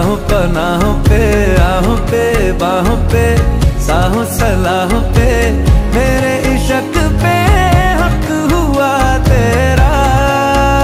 राहों पनाहों पे, आहों पे बाहों पे, साहों सलाहों पे